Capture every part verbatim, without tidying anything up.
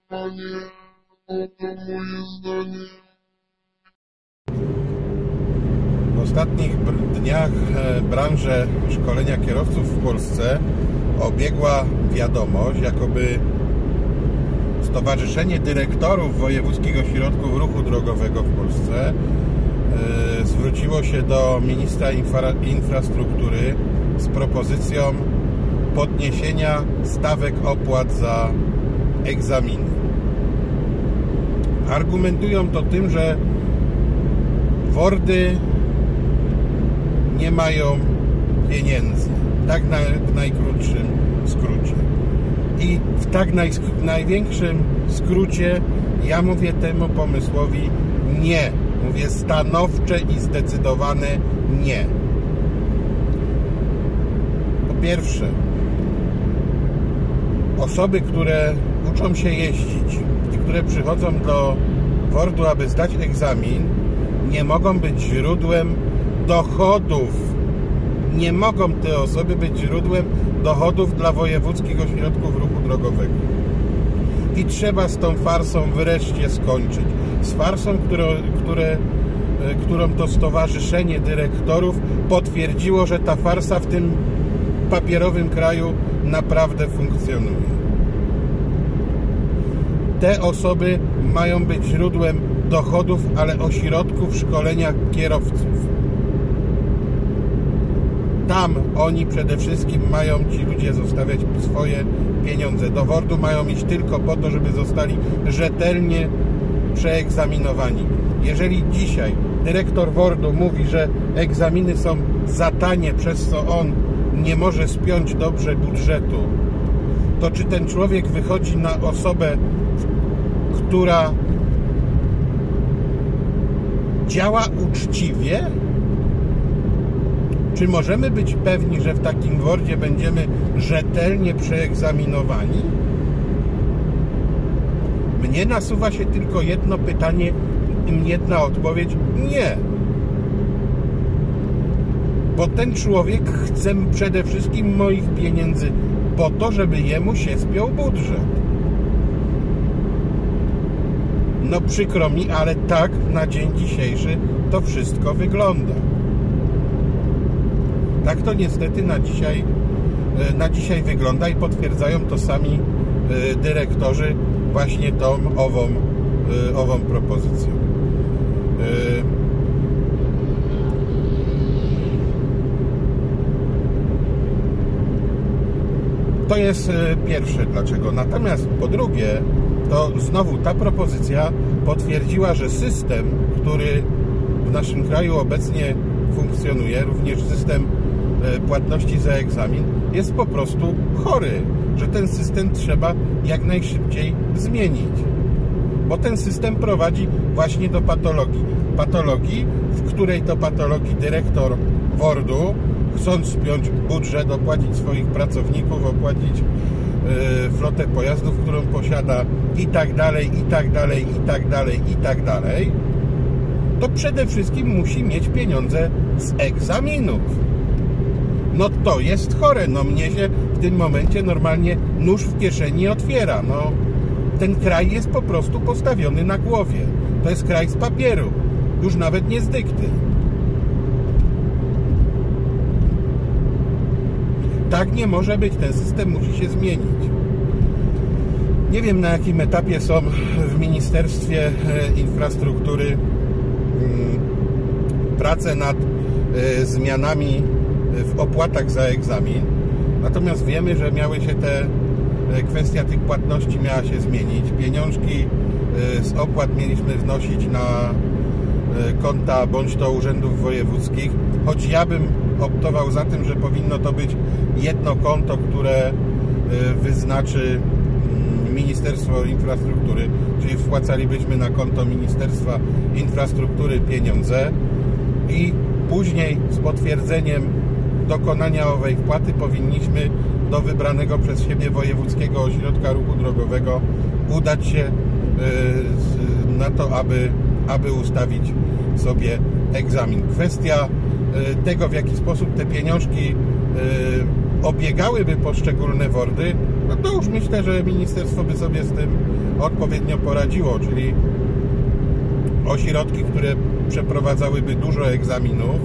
W ostatnich dniach branżę szkolenia kierowców w Polsce obiegła wiadomość, jakoby Stowarzyszenie Dyrektorów Wojewódzkich Ośrodków Ruchu Drogowego w Polsce yy, zwróciło się do ministra infra, infrastruktury z propozycją podniesienia stawek opłat za egzaminy. Argumentują to tym, że wordy nie mają pieniędzy. Tak na, w najkrótszym skrócie. I w tak naj, największym skrócie ja mówię temu pomysłowi nie. Mówię stanowcze i zdecydowane nie. Po pierwsze, osoby, które uczą się jeździć i które przychodzą do wordu, aby zdać egzamin, nie mogą być źródłem dochodów. Nie mogą te osoby być źródłem dochodów dla wojewódzkich ośrodków ruchu drogowego. I trzeba z tą farsą wreszcie skończyć. Z farsą, które, które, którą to Stowarzyszenie Dyrektorów potwierdziło, że ta farsa w tym papierowym kraju naprawdę funkcjonuje. Te osoby mają być źródłem dochodów, ale ośrodków szkolenia kierowców. Tam oni przede wszystkim mają, ci ludzie, zostawiać swoje pieniądze. Do wordu mają iść tylko po to, żeby zostali rzetelnie przeegzaminowani. Jeżeli dzisiaj dyrektor wordu mówi, że egzaminy są za tanie, przez co on nie może spiąć dobrze budżetu, to czy ten człowiek wychodzi na osobę, która działa uczciwie? Czy możemy być pewni, że w takim wordzie będziemy rzetelnie przeegzaminowani? Mnie nasuwa się tylko jedno pytanie, jedna odpowiedź: nie. Bo ten człowiek chce przede wszystkim moich pieniędzy po to, żeby jemu się spiął budżet. No przykro mi, ale tak na dzień dzisiejszy to wszystko wygląda. Tak to niestety na dzisiaj, na dzisiaj wygląda i potwierdzają to sami dyrektorzy właśnie tą ową, ową propozycją. To jest pierwsze dlaczego. Natomiast po drugie, to znowu ta propozycja potwierdziła, że system, który w naszym kraju obecnie funkcjonuje, również system płatności za egzamin, jest po prostu chory, że ten system trzeba jak najszybciej zmienić, bo ten system prowadzi właśnie do patologii. Patologii, w której to patologii dyrektor wordu, chcąc spiąć budżet, opłacić swoich pracowników, opłacić yy, flotę pojazdów, którą posiada i tak dalej, i tak dalej, i tak dalej, i tak dalej, to przede wszystkim musi mieć pieniądze z egzaminów. No to jest chore, no mnie się w tym momencie normalnie nóż w kieszeni otwiera. No, ten kraj jest po prostu postawiony na głowie. To jest kraj z papieru, już nawet nie z dykty. Tak nie może być, ten system musi się zmienić. Nie wiem, na jakim etapie są w Ministerstwie Infrastruktury prace nad zmianami w opłatach za egzamin. Natomiast wiemy, że miały się te, kwestia tych płatności miała się zmienić. Pieniążki z opłat mieliśmy wnosić na konta bądź to urzędów wojewódzkich, choć ja bym optował za tym, że powinno to być jedno konto, które wyznaczy Ministerstwo Infrastruktury, czyli wpłacalibyśmy na konto Ministerstwa Infrastruktury pieniądze i później z potwierdzeniem dokonania owej wpłaty powinniśmy do wybranego przez siebie wojewódzkiego ośrodka ruchu drogowego udać się na to, aby, aby ustawić sobie egzamin. Kwestia tego, w jaki sposób te pieniążki obiegałyby poszczególne wordy, no to już myślę, że ministerstwo by sobie z tym odpowiednio poradziło, czyli ośrodki, które przeprowadzałyby dużo egzaminów,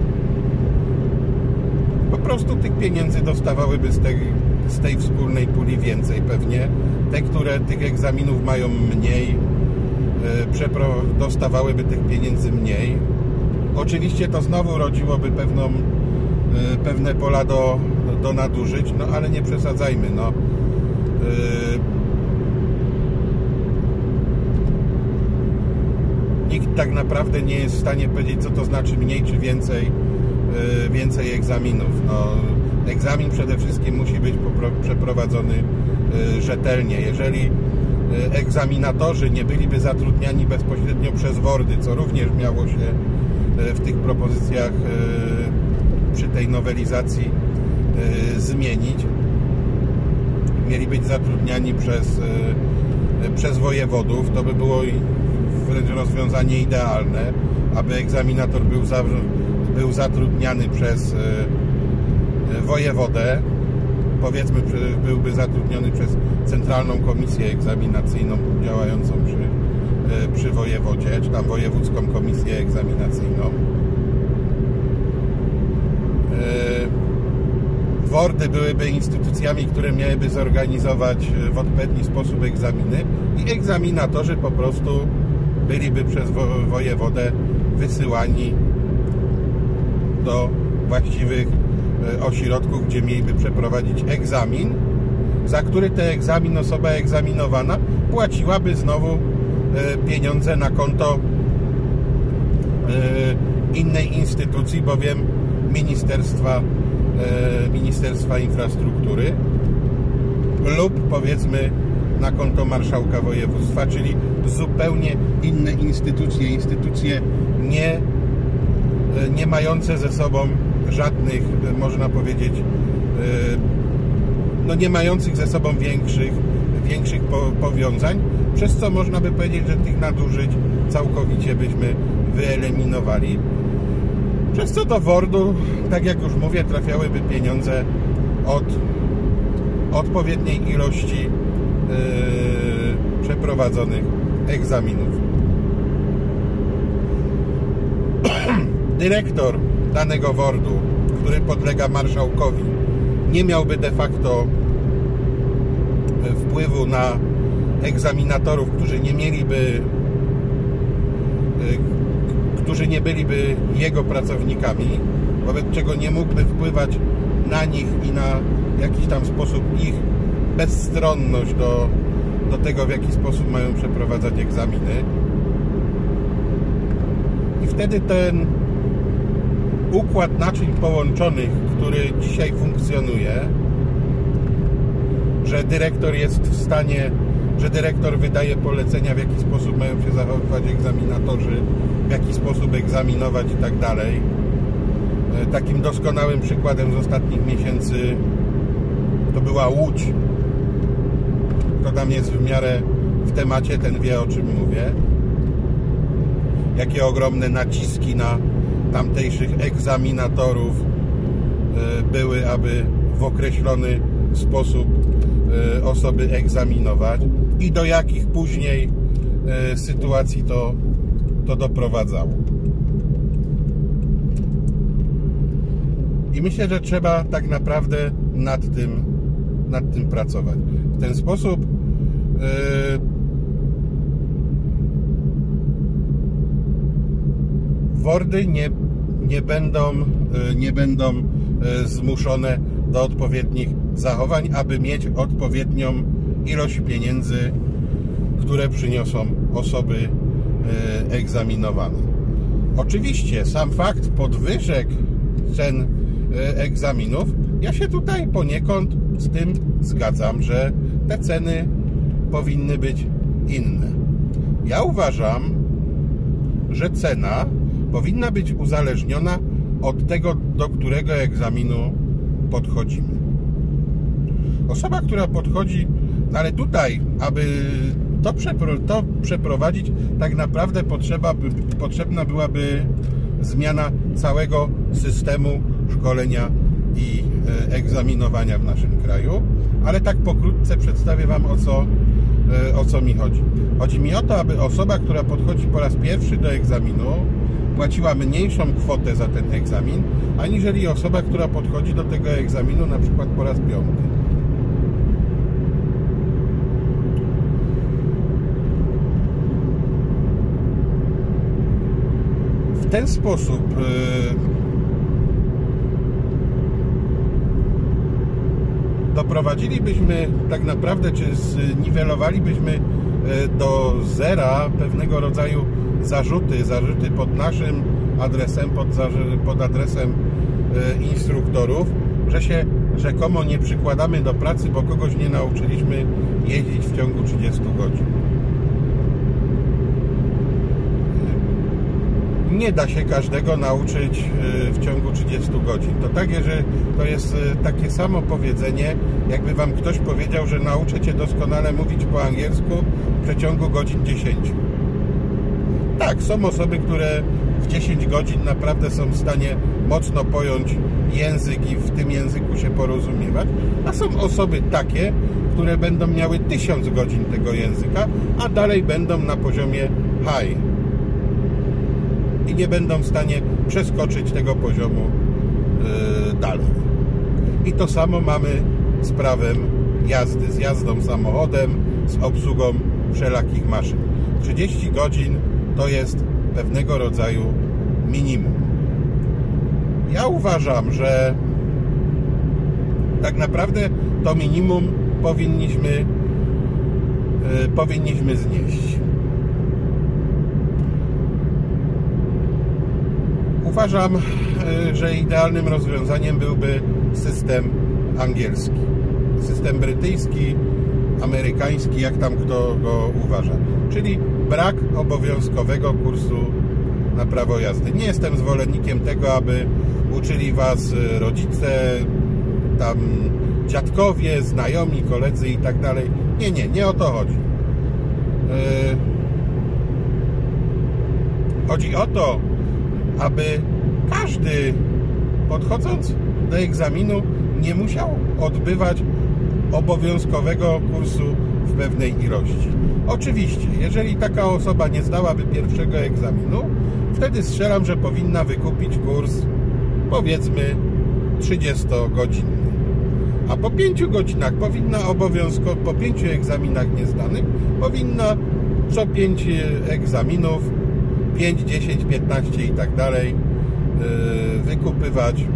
po prostu tych pieniędzy dostawałyby z tej, z tej wspólnej puli więcej pewnie. Te, które tych egzaminów mają mniej, dostawałyby tych pieniędzy mniej. Oczywiście to znowu rodziłoby pewną, pewne pola do, do nadużyć, no ale nie przesadzajmy, no. Nikt tak naprawdę nie jest w stanie powiedzieć, co to znaczy mniej czy więcej, więcej egzaminów. No, egzamin przede wszystkim musi być przeprowadzony rzetelnie. Jeżeli egzaminatorzy nie byliby zatrudniani bezpośrednio przez WORD-y, co również miało się w tych propozycjach przy tej nowelizacji zmienić, mieli być zatrudniani przez, przez wojewodów, to by było wręcz rozwiązanie idealne, aby egzaminator był, za, był zatrudniany przez wojewodę, powiedzmy byłby zatrudniony przez Centralną Komisję Egzaminacyjną działającą przy, przy wojewodzie, czy tam Wojewódzką Komisję Egzaminacyjną. WORD-y byłyby instytucjami, które miałyby zorganizować w odpowiedni sposób egzaminy i egzaminatorzy po prostu byliby przez wojewodę wysyłani do właściwych ośrodków, gdzie mieliby przeprowadzić egzamin, za który ten egzamin osoba egzaminowana płaciłaby znowu pieniądze na konto innej instytucji, bowiem Ministerstwa, Ministerstwa Infrastruktury lub powiedzmy na konto marszałka województwa, czyli zupełnie inne instytucje, instytucje nie, nie mające ze sobą żadnych, można powiedzieć, no nie mających ze sobą większych, większych powiązań, przez co można by powiedzieć, że tych nadużyć całkowicie byśmy wyeliminowali. Przez co do WORD-u, tak jak już mówię, trafiałyby pieniądze od odpowiedniej ilości yy, przeprowadzonych egzaminów. Dyrektor danego WORD-u, który podlega marszałkowi, nie miałby de facto wpływu na egzaminatorów, którzy nie mieliby, którzy nie byliby jego pracownikami, wobec czego nie mógłby wpływać na nich i na jakiś tam sposób ich bezstronność do, do tego, w jaki sposób mają przeprowadzać egzaminy. I wtedy ten układ naczyń połączonych, który dzisiaj funkcjonuje, że dyrektor jest w stanie, że dyrektor wydaje polecenia, w jaki sposób mają się zachowywać egzaminatorzy, w jaki sposób egzaminować i tak dalej. Takim doskonałym przykładem z ostatnich miesięcy to była Łódź. Kto tam jest w miarę w temacie, ten wie, o czym mówię. Jakie ogromne naciski na tamtejszych egzaminatorów były, aby w określony sposób osoby egzaminować i do jakich później sytuacji to, to doprowadzało. I myślę, że trzeba tak naprawdę nad tym, nad tym pracować. W ten sposób yy, WORD-y nie, nie będą, yy, nie będą yy, zmuszone do odpowiednich zachowań, aby mieć odpowiednią ilość pieniędzy, które przyniosą osoby yy, egzaminowane. Oczywiście sam fakt podwyżek cen egzaminów, ja się tutaj poniekąd z tym zgadzam, że te ceny powinny być inne. Ja uważam, że cena powinna być uzależniona od tego, do którego egzaminu podchodzimy. Osoba, która podchodzi, ale tutaj, aby to, przepro, to przeprowadzić, tak naprawdę potrzeba, potrzebna byłaby zmiana całego systemu szkolenia i egzaminowania w naszym kraju, ale tak pokrótce przedstawię Wam, o co, o co mi chodzi. Chodzi mi o to, aby osoba, która podchodzi po raz pierwszy do egzaminu, płaciła mniejszą kwotę za ten egzamin, aniżeli osoba, która podchodzi do tego egzaminu na przykład po raz piąty. W ten sposób yy, doprowadzilibyśmy tak naprawdę, czy zniwelowalibyśmy yy, do zera pewnego rodzaju zarzuty, zarzuty pod naszym adresem, pod, pod adresem yy, instruktorów, że się rzekomo nie przykładamy do pracy, bo kogoś nie nauczyliśmy jeździć w ciągu trzydziestu godzin. Nie da się każdego nauczyć w ciągu trzydziestu godzin. To tak, że to jest takie samo powiedzenie, jakby Wam ktoś powiedział, że nauczę Cię doskonale mówić po angielsku w przeciągu godzin dziesięciu. Tak, są osoby, które w dziesięć godzin naprawdę są w stanie mocno pojąć język i w tym języku się porozumiewać, a są osoby takie, które będą miały tysiąc godzin tego języka, a dalej będą na poziomie high i nie będą w stanie przeskoczyć tego poziomu yy, dalej. I to samo mamy z prawem jazdy, z jazdą samochodem, z obsługą wszelakich maszyn. trzydzieści godzin to jest pewnego rodzaju minimum. Ja uważam, że tak naprawdę to minimum powinniśmy, yy, powinniśmy znieść. Uważam, że idealnym rozwiązaniem byłby system angielski. System brytyjski, amerykański, jak tam kto go uważa. Czyli brak obowiązkowego kursu na prawo jazdy. Nie jestem zwolennikiem tego, aby uczyli Was rodzice, tam dziadkowie, znajomi, koledzy i tak dalej. Nie, nie, nie o to chodzi. Chodzi o to, aby każdy, podchodząc do egzaminu, nie musiał odbywać obowiązkowego kursu w pewnej ilości. Oczywiście, jeżeli taka osoba nie zdałaby pierwszego egzaminu, wtedy strzelam, że powinna wykupić kurs, powiedzmy, trzydziestogodzinny. A po pięciu godzinach powinna obowiązkowo, po pięciu egzaminach niezdanych, powinna co pięć egzaminów, pięć, dziesięć, piętnaście i tak dalej wykupywać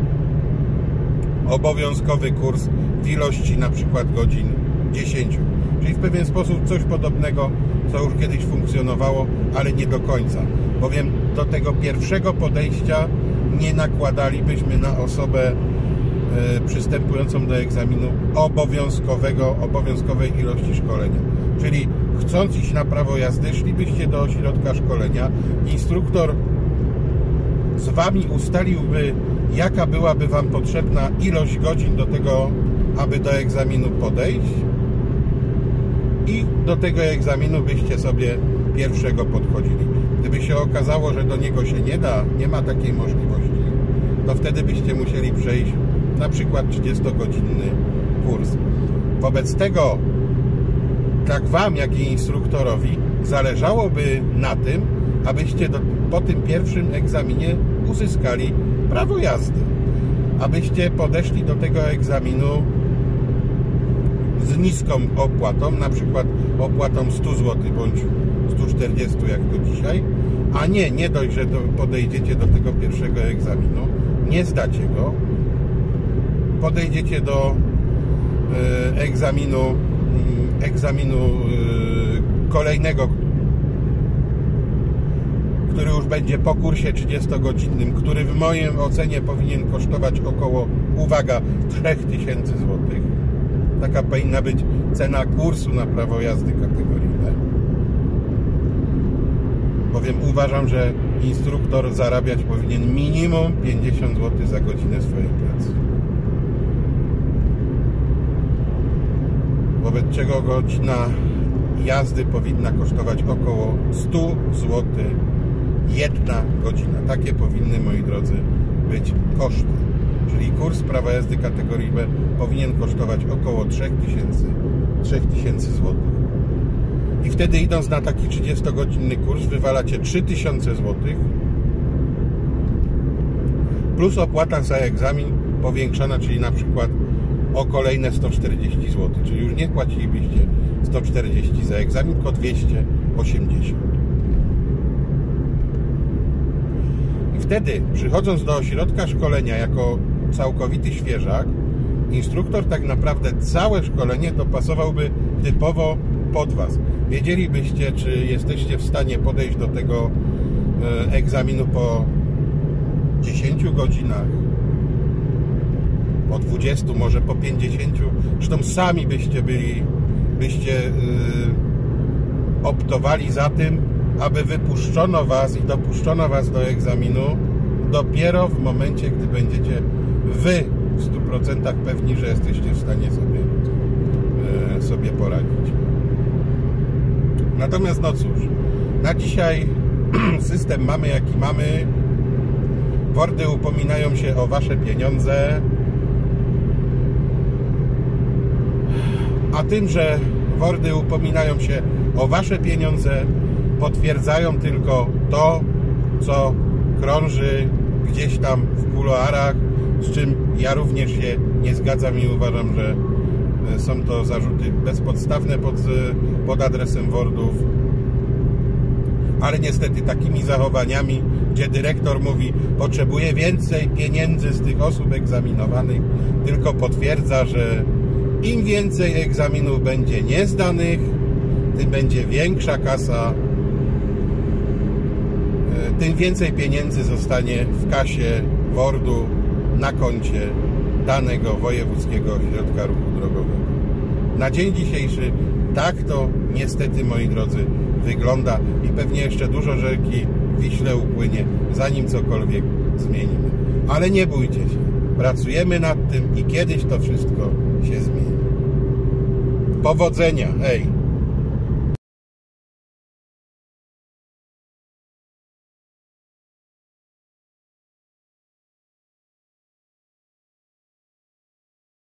obowiązkowy kurs w ilości na przykład godzin dziesięć. Czyli w pewien sposób coś podobnego, co już kiedyś funkcjonowało, ale nie do końca. Bowiem do tego pierwszego podejścia nie nakładalibyśmy na osobę przystępującą do egzaminu obowiązkowego, obowiązkowej ilości szkolenia. Czyli chcąc iść na prawo jazdy, szlibyście do ośrodka szkolenia, instruktor z Wami ustaliłby, jaka byłaby Wam potrzebna ilość godzin do tego, aby do egzaminu podejść, i do tego egzaminu byście sobie pierwszego podchodzili. Gdyby się okazało, że do niego się nie da, nie ma takiej możliwości, to wtedy byście musieli przejść na przykład trzydziestogodzinny kurs. Wobec tego tak Wam, jak i instruktorowi zależałoby na tym, abyście do, po tym pierwszym egzaminie uzyskali prawo jazdy. Abyście podeszli do tego egzaminu z niską opłatą, na przykład opłatą sto złotych bądź sto czterdzieści jak to dzisiaj, a nie, nie dość, że podejdziecie do tego pierwszego egzaminu, nie zdacie go, podejdziecie do y, egzaminu y, egzaminu y, kolejnego, który już będzie po kursie trzydziestogodzinnym, który w mojej ocenie powinien kosztować około, uwaga, trzy tysiące złotych. Taka powinna być cena kursu na prawo jazdy kategorii B. Bowiem uważam, że instruktor zarabiać powinien minimum pięćdziesiąt złotych za godzinę swojej pracy. Wobec czego godzina jazdy powinna kosztować około sto złotych jedna godzina. Takie powinny, moi drodzy, być koszty. czyli kurs prawa jazdy kategorii B powinien kosztować około trzy tysiące złotych. I wtedy, idąc na taki trzydziestogodzinny kurs, wywalacie trzy tysiące złotych plus opłata za egzamin powiększona, czyli na przykład o kolejne sto czterdzieści złotych, czyli już nie płacilibyście sto czterdzieści za egzamin, tylko dwieście osiemdziesiąt. I wtedy, przychodząc do ośrodka szkolenia jako całkowity świeżak, instruktor tak naprawdę całe szkolenie dopasowałby typowo pod Was. Wiedzielibyście, czy jesteście w stanie podejść do tego egzaminu po dziesięciu godzinach, po dwudziestu, może po pięćdziesięciu. Zresztą sami byście byli, byście yy, optowali za tym, aby wypuszczono Was i dopuszczono Was do egzaminu dopiero w momencie, gdy będziecie Wy w stu procentach pewni, że jesteście w stanie sobie, yy, sobie poradzić. Natomiast no cóż, na dzisiaj system mamy jaki mamy. Wordy upominają się o Wasze pieniądze, a tym, że Wordy upominają się o Wasze pieniądze, potwierdzają tylko to, co krąży gdzieś tam w kuluarach, z czym ja również się nie zgadzam i uważam, że są to zarzuty bezpodstawne pod, pod adresem Wordów. Ale niestety takimi zachowaniami, gdzie dyrektor mówi, potrzebuje więcej pieniędzy z tych osób egzaminowanych, tylko potwierdza, że im więcej egzaminów będzie niezdanych, tym będzie większa kasa, tym więcej pieniędzy zostanie w kasie Wordu na koncie danego wojewódzkiego ośrodka ruchu drogowego. Na dzień dzisiejszy tak to niestety, moi drodzy, wygląda i pewnie jeszcze dużo rzeki w Wiśle upłynie, zanim cokolwiek zmienimy. Ale nie bójcie się, pracujemy nad tym i kiedyś to wszystko się zmieni. Powodzenia, hej!